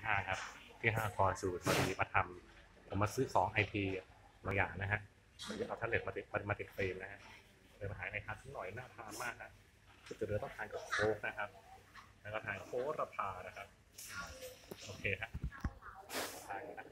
ห้างครับที่ห้างกรสูตรพอดีมาทำผมมาซื้อของไอทีบางอย่างนะฮะมันจะเอาแท็บเล็ตมาติดเฟรมนะฮะเลยมาหาในทัชหน่อยน่าทานมากนะจะเรือต้องทานกับโค้กนะครับแล้วก็ทานโค้กระพานะครับโอเคครับทานกันนะ